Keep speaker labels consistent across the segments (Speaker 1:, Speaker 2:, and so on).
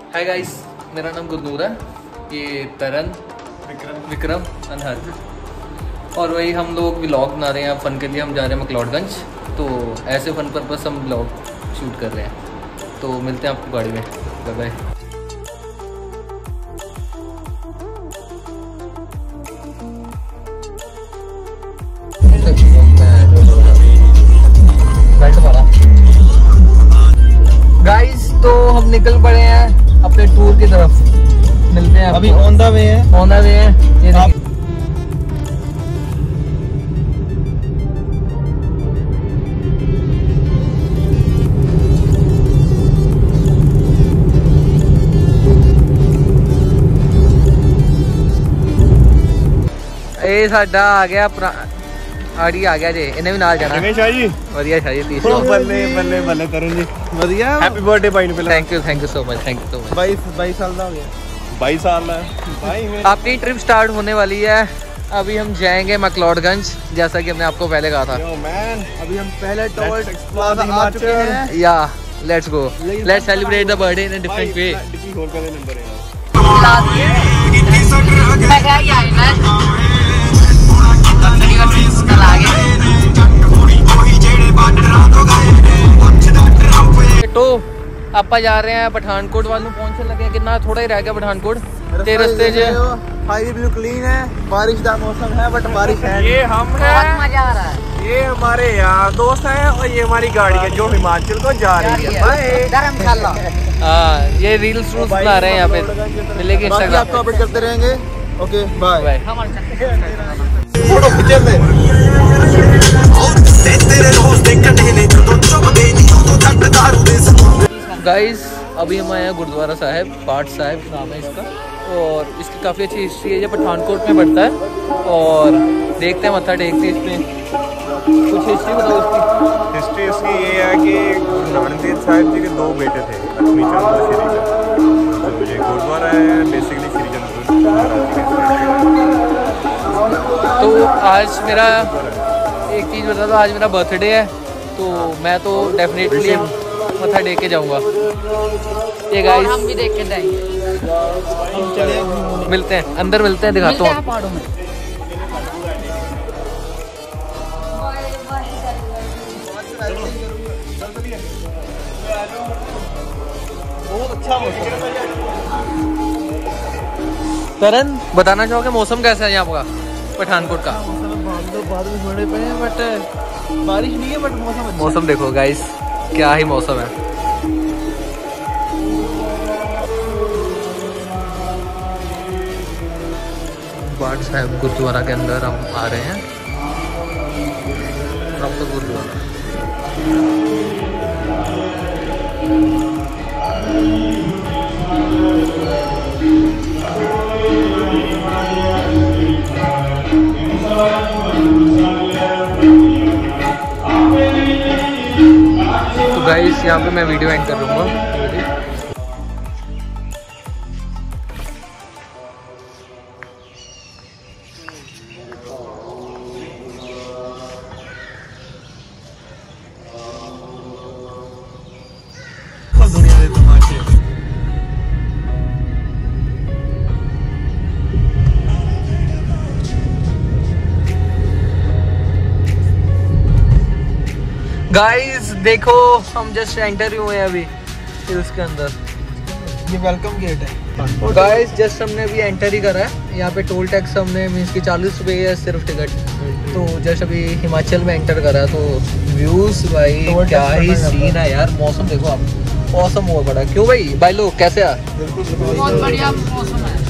Speaker 1: Hi guys, मेरा नाम गुरनूर है, ये तरन, विक्रम, अनहद और वही हम लोग व्लॉग बना रहे हैं। फ़न के लिए हम जा रहे हैं मकलौडगंज, तो ऐसे फ़न पर्पस हम व्लॉग शूट कर रहे हैं। तो मिलते हैं आपको गाड़ी में। Bye bye. गाइस तो हम निकल पड़े हैं अपने टूर की तरफ। मिलते हैं
Speaker 2: अभी ऑन द वे है।
Speaker 1: ऑन द वे है। ये देखिए ਇਹ ਸਾਡਾ ਆ ਗਿਆ ਆੜੀ ਆ ਗਿਆ ਜੇ, ਇਹਨੇ ਵੀ ਨਾਲ ਜਾਣਾ।
Speaker 2: ਕਿਵੇਂ ਸ਼ਾਹ ਜੀ?
Speaker 1: ਵਧੀਆ ਸ਼ਾਹ ਜੀ, तीस
Speaker 2: ਬੱਲੇ ਬੱਲੇ ਬੱਲੇ ਤਰਨ ਜੀ, ਵਧੀਆ। हैप्पी बर्थडे भाई ने पहले।
Speaker 1: Thank you so much, thank you so much.
Speaker 2: 22 साल का हो गया। 22 साल है भाई।
Speaker 1: आपकी ट्रिप स्टार्ट होने वाली है। अभी हम जाएंगे मकलौडगंज, जैसा कि हमने आपको पहले कहा था।
Speaker 2: यो मैन, अभी हम पहले टोल प्लाजा आ चुके हैं।
Speaker 1: Yeah let's go, let's celebrate the birthday in a different way.
Speaker 2: Dicky खोल कर नंबर है।
Speaker 1: तो ਆਪਾਂ ਜਾ ਰਹੇ हैं पठानकोट ਵੱਲ ਨੂੰ ਪਹੁੰਚਣ ਲੱਗੇ। ਕਿੰਨਾ ਥੋੜਾ ਹੀ ਰਹਿ ਗਿਆ पठानकोट ਤੇ ਰਸਤੇ 'ਚ
Speaker 2: हाईवे बिल्कुल क्लीन है, बारिश का मौसम है बट बारिश है। ये हम है,
Speaker 3: बहुत मजा आ रहा है।
Speaker 2: ये हमारे यार दोस्त हैं और ये हमारी गाड़ी है जो हिमाचल को जा रही है।
Speaker 3: धर्मशाला।
Speaker 1: हाँ, ये रील्स बना रहे हैं यहाँ पे, मिलेगी इंस्टाग्राम
Speaker 2: आपको अपडेट करते रहेंगे। Okay bye
Speaker 1: bye.
Speaker 2: फोटो खींचे थे।
Speaker 1: गाइस अभी हम आए हैं गुरुद्वारा साहिब, पाठ साहिब नाम है इसका, और इसकी काफ़ी अच्छी हिस्ट्री है। ये पठानकोट में पड़ता है और देखते हैं, मत्था टेकते हैं इसमें। कुछ हिस्ट्री बताओ इसकी।
Speaker 2: हिस्ट्री इसकी ये है कि गुरु नानक देव साहिब जी के 2 बेटे थे, लक्ष्मी चंद और श्रीचंद। तो ये गुरुद्वारा है बेसिकली श्रीचंद महाराज जी के।
Speaker 1: तो आज मेरा एक चीज़ बता दो, आज मेरा बर्थडे है, तो मैं तो डेफिनेटली मत्था टेक के जाऊँगा। ये गाइस
Speaker 3: हम भी देख के जाएंगे।
Speaker 1: मिलते हैं, अंदर मिलते हैं, दिखाता हूँ।
Speaker 3: पहाड़ों में
Speaker 2: बहुत अच्छा मौसम है।
Speaker 1: तरन बताना चाहोगे मौसम कैसा है यहाँ का, पठानकोट का?
Speaker 2: बादल थोड़े पड़े हैं बट बारिश नहीं है, बट मौसम अच्छा।
Speaker 1: मौसम देखो गाइस, क्या ही मौसम है। पाठ साहिब गुरुद्वारा के अंदर हम आ रहे हैं। प्रॉपर गुरुद्वारा। तो गाइस यहाँ पे मैं वीडियो एंड कर लूँगा।
Speaker 2: दुनिया के तमाशे।
Speaker 1: गाइस देखो, हम जस्ट एंटर ही हुए हैं अभी उसके अंदर।
Speaker 2: ये वेलकम गेट है।
Speaker 1: गाइस जस्ट हमने अभी एंटर ही करा है। यहाँ पे टोल टैक्स हमने मीन्स की 40 रुपये है सिर्फ टिकट। तो जस्ट अभी हिमाचल में एंटर करा, तो व्यूज भाई क्या ही सीन है यार। मौसम देखो आप, मौसम हुआ बड़ा। क्यों भाई लोग कैसे आ?
Speaker 3: बहुत बढ़िया मौसम है।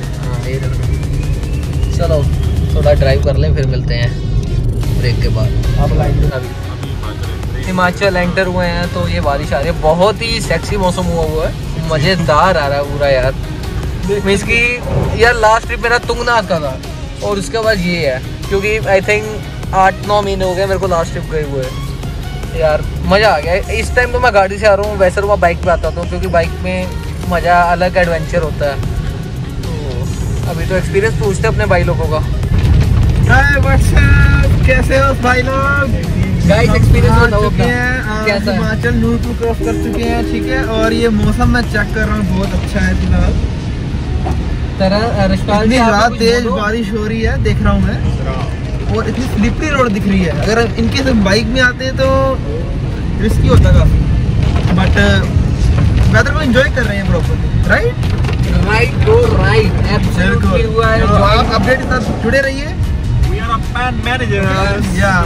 Speaker 1: चलो थोड़ा ड्राइव कर लें, फिर मिलते हैं ब्रेक के बाद।
Speaker 2: आप लाइन
Speaker 1: अभी हिमाचल एंटर हुए हैं, तो ये बारिश आ रही है। बहुत ही सेक्सी मौसम हुआ है, मज़ेदार आ रहा है पूरा यार। मीन्स की यार लास्ट ट्रिप मेरा तुंगनाथ का था, और उसके बाद ये है, क्योंकि आई थिंक 8-9 महीने हो गए मेरे को लास्ट ट्रिप गए हुए यार। मज़ा आ गया। इस टाइम तो मैं गाड़ी से आ रहा हूँ, वैसे तो मैं बाइक पे आता हूँ, क्योंकि बाइक में मज़ा अलग एडवेंचर होता है। तो अभी तो एक्सपीरियंस पूछते अपने भाई लोगों का।
Speaker 2: कैसे हो भाई लोग?
Speaker 1: गाइस एक्सपीरियंस बताओ
Speaker 4: चुके
Speaker 1: अपना
Speaker 4: हैं
Speaker 1: कैसा है?
Speaker 4: हिमाचल नूरपुर क्रॉस कर चुके हैं, ठीक है। और ये मौसम मैं चेक कर रहा हूँ, बहुत अच्छा है फिलहाल।
Speaker 1: तरह रिश्पाल
Speaker 4: इतनी
Speaker 1: जी, आपको
Speaker 4: रात
Speaker 1: कुछ
Speaker 4: तेज
Speaker 1: बोलो?
Speaker 4: बारिश हो रही है, देख रहा हूँ मैं। और इतनी स्लिपरी रोड दिख रही है। अगर इनके से बाइक में आते हैं तो रिस्की होता काफी, बट वेदर को एंजॉय कर रहे हैं proper, right?
Speaker 1: Right bro, right, absolutely हुआ है।
Speaker 4: तो आप अपडेट के साथ जुड़े रहिए।
Speaker 2: We are a band managers.
Speaker 4: या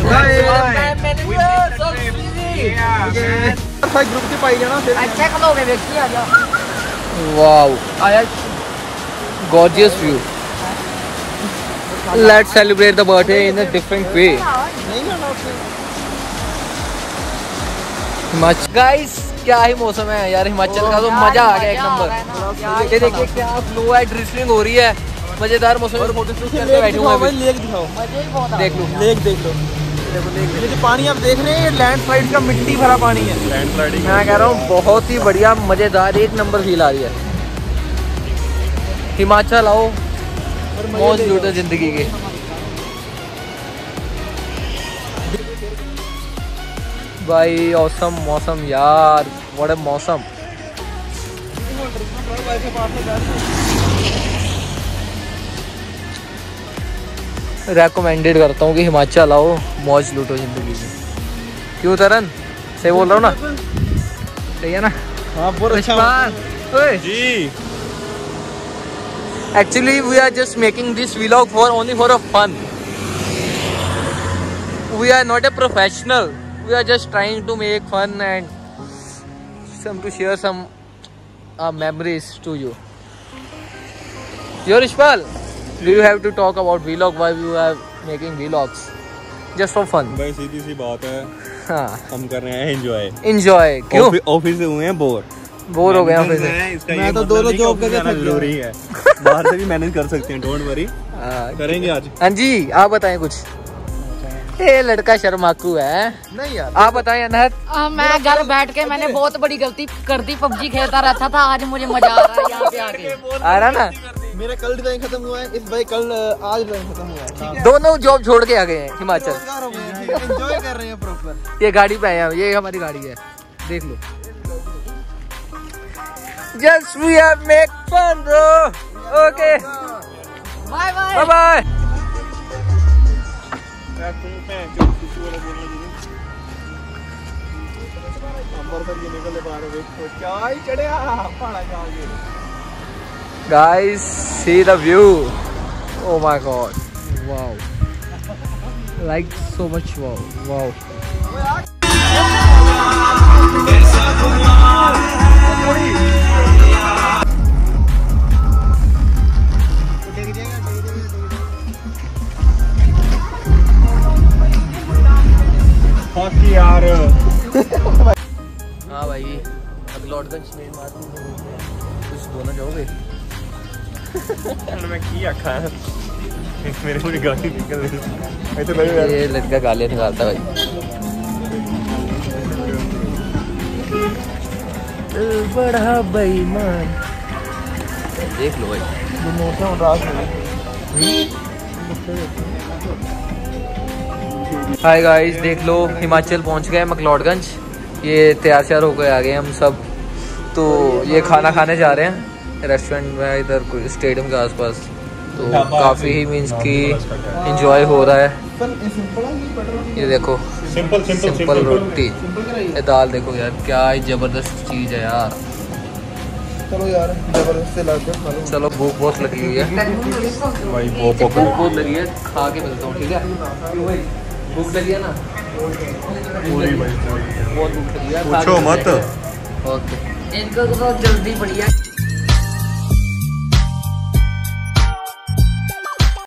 Speaker 1: Right.
Speaker 4: ग्रुप से पाई जाना फिर।
Speaker 3: अच्छा खलोगे व्यक्ति आ जाओ।
Speaker 1: वाओ, आया gorgeous view. Let's celebrate the birthday in a different way. Himachal guys, क्या ही मौसम है यार हिमाचल का, तो मजा आ गया एक नंबर। ये देखिए क्या फ्लो है, ड्रिजलिंग हो रही है, मजेदार मौसम है। फोटो शूट करके बैठे हुए हैं।
Speaker 4: लेक दिखाओ,
Speaker 3: मजे ही बहुत आ
Speaker 1: देख लो,
Speaker 4: लेक देख लो। ये जो पानी आप देख रहे हैं, ये लैंडस्लाइड का मिट्टी भरा पानी है।
Speaker 2: Landsliding.
Speaker 1: मैं कह रहा हूँ बहुत ही बढ़िया, मजेदार, एक नंबर फील आ रही है। हिमाचल आओ, मौज लूटो जिंदगी के। भाई औसम मौसम यार, व्हाट अ मौसम। रेकमेंडेड करता हूँ कि हिमाचल आओ, मौज लूटो जिंदगी में। क्यों तरन, सही बोल रहा हूँ ना? सही है ना?
Speaker 4: हाँ, बहुत अच्छा।
Speaker 1: रिश्पाल, ओए।
Speaker 2: जी.
Speaker 1: Actually, we are just making this vlog for only for a fun. We are not a professional. We are just trying to make fun and to share some memories to you. Yo, Rishpal, do you have to talk about vlog? Why you are making vlogs? Just for fun.
Speaker 2: भाई सीधी सी बात है,
Speaker 1: हाँ,
Speaker 2: हम कर रहे हैं enjoy.
Speaker 1: enjoy. क्यों?
Speaker 2: Office से हुए हैं बोर
Speaker 1: बोर हो गया फिर से?
Speaker 4: मैं तो दोनों जॉब करके थक गया।
Speaker 2: जरूरी है, बाहर से भी मैनेज कर सकते हैं, डोंट वरी,
Speaker 1: हाँ,
Speaker 2: करेंगे आज।
Speaker 1: हाँ जी, आप बताएं कुछ। ये लड़का शर्माकू है।
Speaker 4: नहीं यार,
Speaker 1: आप बताएं अनहद।
Speaker 3: मैं घर बैठ के मैंने बहुत बड़ी गलती कर दी, पबजी खेलता रहता था, आज मुझे मजा आ रहा है यहाँ पे आके।
Speaker 1: आ रहा ना?
Speaker 4: मेरा कल डिजाइन खत्म हुआ है, इस भाई कल आज डिजाइन खत्म हुआ है, ठीक है।
Speaker 1: दोनों जॉब छोड़ के आ गए हैं हिमाचल।
Speaker 4: रोजगार हो गए हैं, ठीक है, एंजॉय कर रहे हैं प्रॉपर।
Speaker 1: ये गाड़ी पे आए हैं, ये हमारी गाड़ी है, देख लो। Just we have make fun bro. Okay.
Speaker 3: Bye bye.
Speaker 1: Bye bye. Guys, see the view. Oh my god. Wow. Like so much wow. Wow.
Speaker 2: यार
Speaker 1: हाँ भाई, अगलौटगंज में कुछ बोलना चाहोगे?
Speaker 2: मैं की आखा है मेरे पूरी गाड़ी निकल रही है। ऐसे भाई यार
Speaker 1: ये लड़का गालियाँ निकालता है भाई। बड़ा बेईमान, देख लो भाई। हाय गाइस, देख लो हिमाचल पहुंच गए मैक्लोडगंज। ये तैयार श्यार होकर आ गए हम सब। तो ये खाना खाने जा रहे हैं रेस्टोरेंट में, इधर कोई स्टेडियम के आसपास। तो काफ़ी ही मीन्स की इंजॉय हो रहा है। ये देखो सिंपल रोटी, ये दाल देखो यार, क्या ही ज़बरदस्त चीज़ है यार।
Speaker 4: चलो यार, जबरदस्त से लाते हैं, खा लो।
Speaker 1: चलो भूख बहुत लगी हुई है
Speaker 2: भाई
Speaker 1: भूख बहुत लगी है, खा के मिलता हूँ, ठीक है? क्यों भाई, भूख लगी है ना?
Speaker 2: पूरी भाई
Speaker 1: बहुत भूख लगी है, खा के
Speaker 2: पूछो
Speaker 1: मिलते
Speaker 2: मत।
Speaker 1: हैं। ओके।
Speaker 3: इनको तो जल्दी बढ़िया।